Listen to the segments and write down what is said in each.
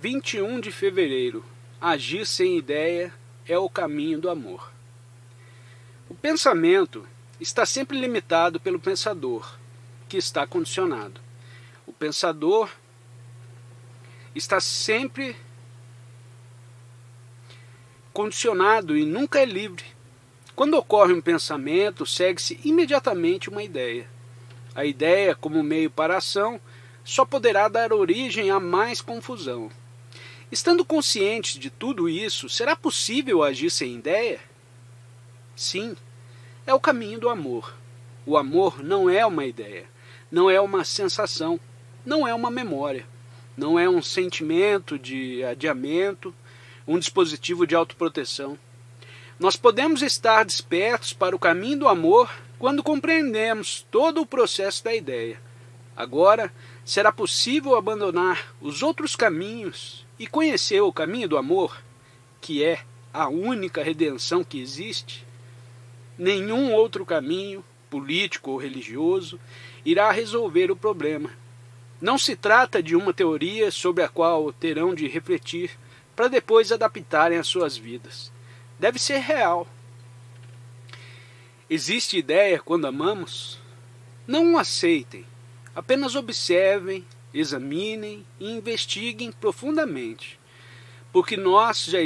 21 de fevereiro. Agir sem ideia é o caminho do amor. O pensamento está sempre limitado pelo pensador, que está condicionado. O pensador está sempre condicionado e nunca é livre. Quando ocorre um pensamento, segue-se imediatamente uma ideia. A ideia, como meio para a ação, só poderá dar origem a mais confusão. Estando conscientes de tudo isso, será possível agir sem ideia? Sim, é o caminho do amor. O amor não é uma ideia, não é uma sensação, não é uma memória, não é um sentimento de adiamento, um dispositivo de autoproteção. Nós podemos estar despertos para o caminho do amor quando compreendemos todo o processo da ideia. Agora, será possível abandonar os outros caminhos e conhecer o caminho do amor, que é a única redenção que existe? Nenhum outro caminho, político ou religioso, irá resolver o problema. Não se trata de uma teoria sobre a qual terão de refletir para depois adaptarem as suas vidas. Deve ser real. Existe ideia quando amamos? Não o aceitem. Apenas observem, examinem e investiguem profundamente. Porque nós já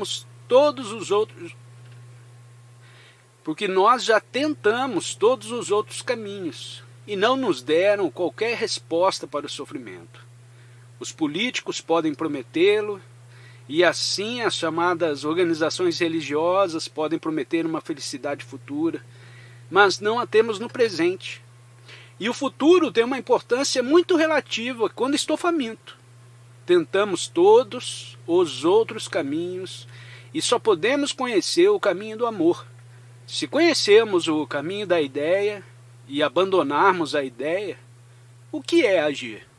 tentamos todos os outros caminhos e não nos deram qualquer resposta para o sofrimento. Os políticos podem prometê-lo, e assim as chamadas organizações religiosas podem prometer uma felicidade futura, mas não a temos no presente. E o futuro tem uma importância muito relativa quando estou faminto. Tentamos todos os outros caminhos e só podemos conhecer o caminho do amor. Se conhecermos o caminho da ideia e abandonarmos a ideia, o que é agir?